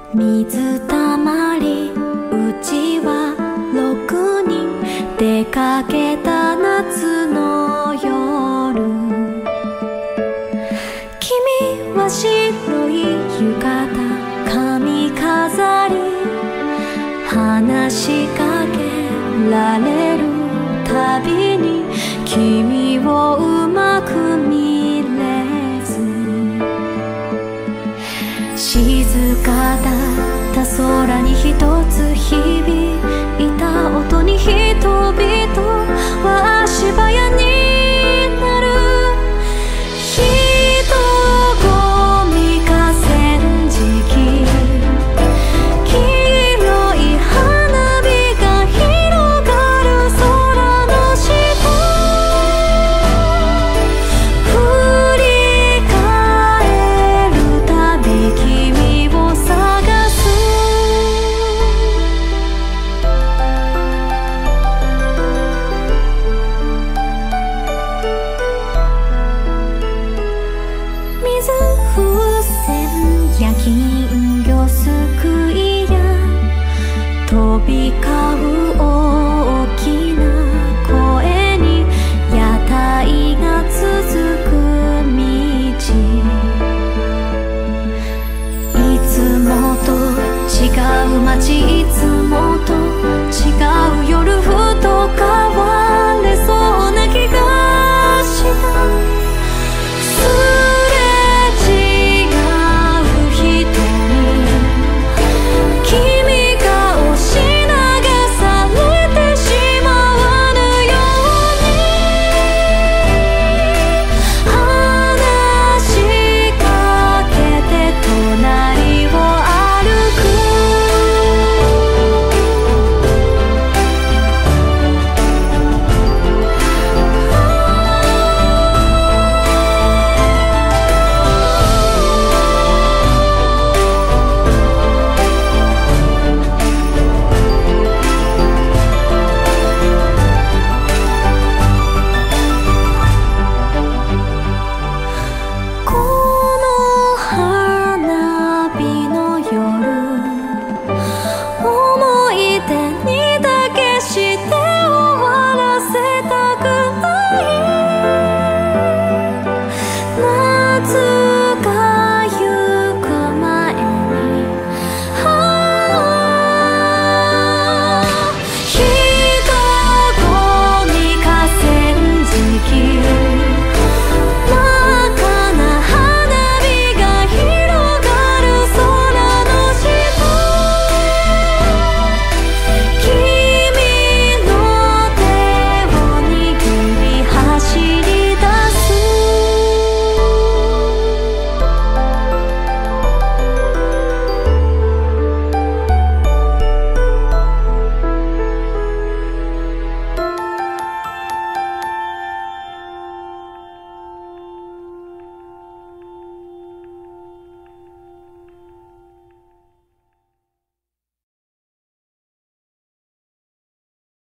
水たまり、うちは6人出かけた夏の夜。君は白い浴衣髪飾り、話しかけられるたびに君をうまく見れず、静かだった空に一つ響いた音に人々は足早になる。人混み河川敷、黄色い花火が広がる空の下、振り返るたび君を探す。水風船や金魚すくいや飛び交う大きな声に屋台が続く道、いつもと違う街、いつ